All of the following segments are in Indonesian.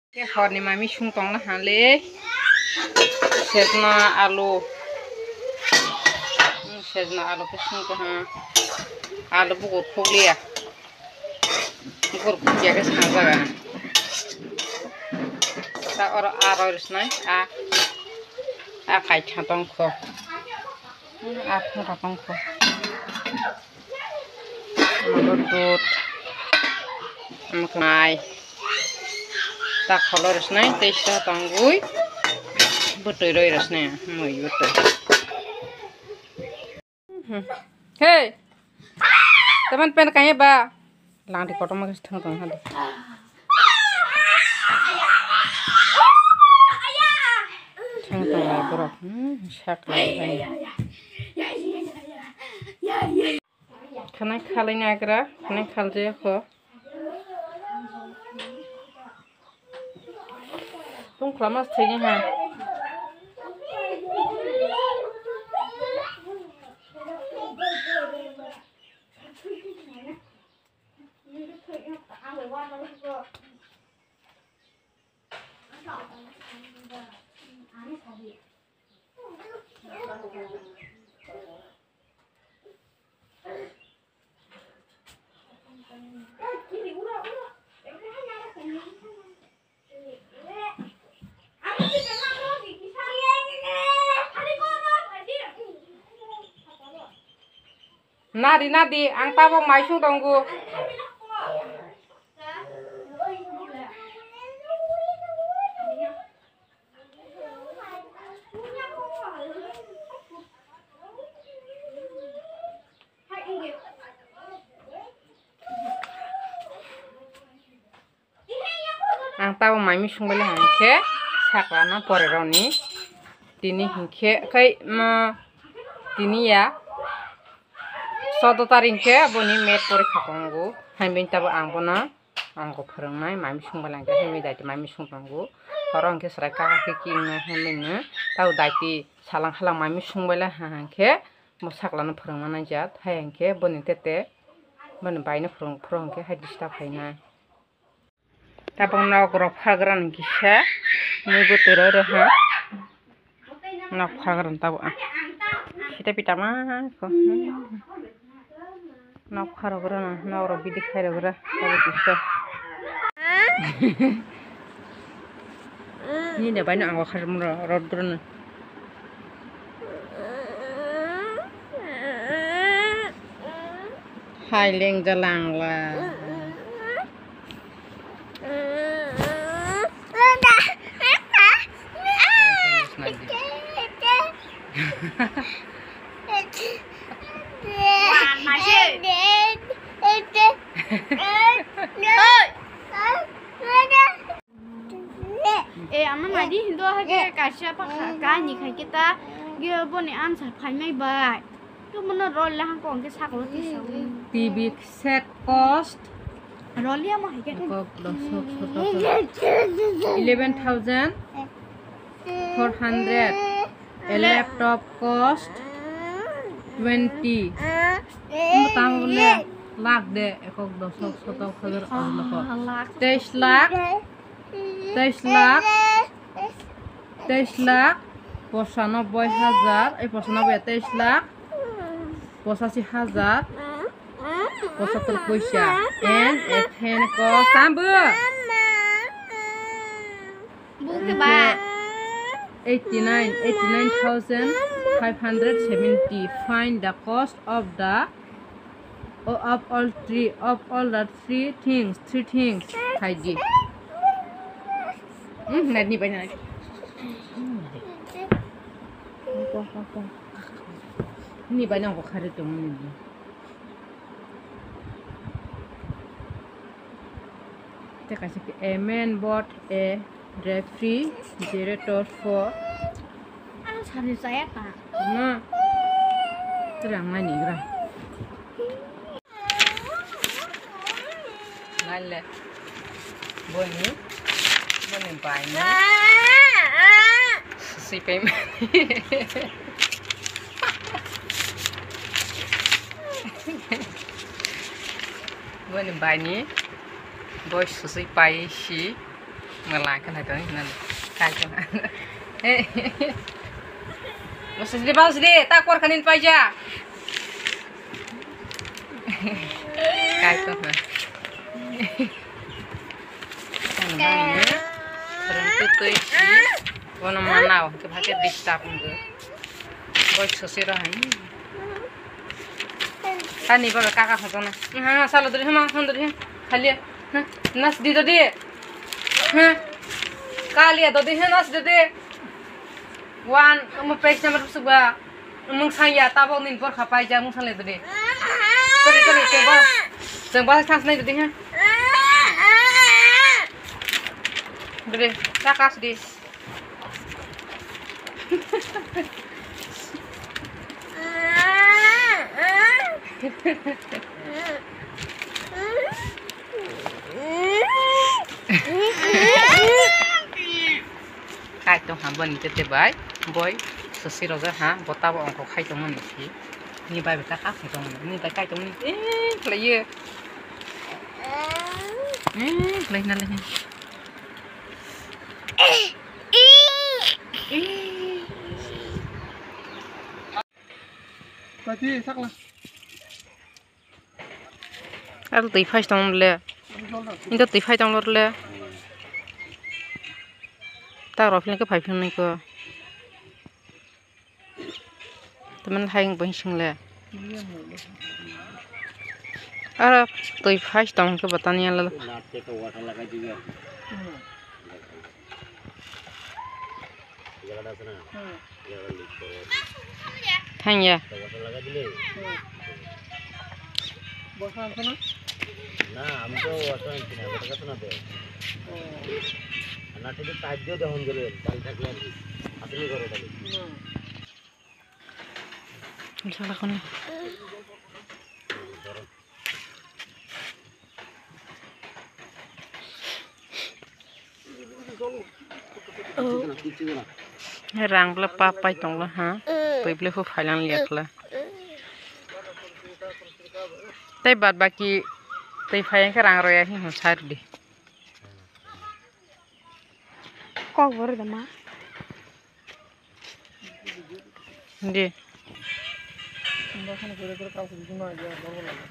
Cái hòn này mà mình xung tông là hả lê sejna alu cái xung tông hả alu buku phulia buku phulia cái sáng ra này ta ở rồi này cái chăn tông khô không tông khô nó đốt này ta kalau resna testa tanggui betul rồi resna muy betul hey teman pen kayaknya ba lang di kota magas tang tang hadi tang tang lah bro syak lagi kena kalinya agra kena kalje ko tung kelamas tinggi ha Nadi, ang pabong may sung tonggu. Ang pabong may sung bala hangke, sakla na pore roni. Tini hingke kay tini ya. Soto taringke aboni met pore kakongu hamin tabu angkona angko perngai mami sung balangke hami daiti mami sung tanggu orang ke seraka kaki na hamin tahu daiti salang halang mami sung bala hangke musak lana perngai jat hayangke boni tete boni baina prong ke hadis tapaina tabang na grop hagran kisha mugo terore ha na hagran tabu kita pitama ko nak kharo gora na oro bidi khairo gora tabu kisah ni da bana angwa kharum rod gora hai leng jalang la aman madi hindo hake kasya pakaka ni khai kita ge boni answer phai mai bai to mono rol la hang kong ke saklo ti saw tv set cost rolia ma hake ko 11,400 a laptop cost 20 tang le lakh de ekok 10,000 Allah 23 lakh 95,000 এই 95 lakh 85,000 75 পয়সা and এখানে cost sambu buke ba 89,570 find the cost of all the three things haji nadi banyak ini banyak kok hari tu ini kita kasih ke main board refrigerator for hari saya tak nah terang mana gerah ngalle boni banyak si payment boni banyak bos susi pai si ngelakan itu nanti kacau. Masih di bawah sedih, tak keluarkanin aja. Kacau lah. Terus tuh warna mana? Kepakai distak enggak? Boy sosirah ini. Kan nih bapak kakak sana. Salah dari mana? Salah dari kalian. Nas di tadi. Kalian tadi nas di tadi. Wan, mau pes nomor sebuah. Mung saya tabung nih por kapai jamu salah tadi. Tadi coba chance nih tadi. Dede, kakak sedih. Kai tong hambon tete bai, boy, sesiroga ha, botabo ongko kai tong mani si. Ni bai beta kakak tong, ni bai kai tong ni, lagi. Lagi nalanya. Tadi saklah. Al tui phai tong le. Ini tui phai tong le. Ta ro phim ke phai phim ni ko. Teman hai ng bang sing le. Ara tui phai tong ke batani le. Thanya. Bosan sana? Nah, আমি তো ওয়াটার আনছি না, ওটা কত না দে। না ঠিক তাজ্য দহন গেল, চাল থাকলে আর কি। আপনি করে দাও। Salah kon. Rang le papai tong le ha. Tui ble fu phai lang liat le. Tai bat baki tui phai yang ke rang roya hi hu sar di. Kok baru dah mah? Di. Bahkan kira-kira kau cuma aja, baru lagi.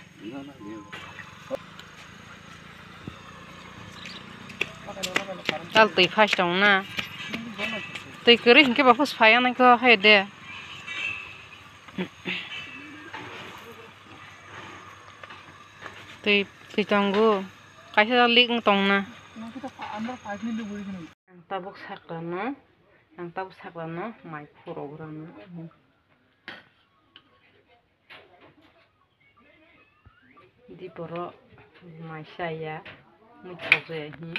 Al tui phai tong na. Tui keri hingke bapus phai yang ko hai de. Tui tonggu. Kaisa lik tong na. Kita anda 5 minit boleh kan? Ang tabok saklano, mai program. Di poro mai saya, mai coba ini.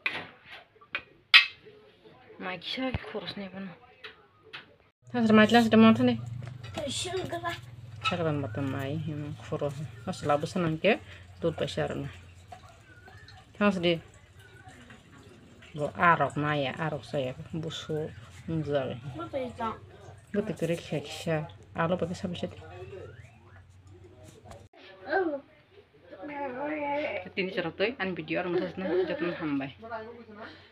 Mai saya kurus nih pun. Has mai kelas demo tadi. Saklan mata mai, yang kurus. Has labusan angke, tuh pasarnya. Has di. Bo arok maya arok saya busu nzal. Betul kiri keksa. Alo pakai sabit. Ini cerita an video orang masasna jatuh hambai.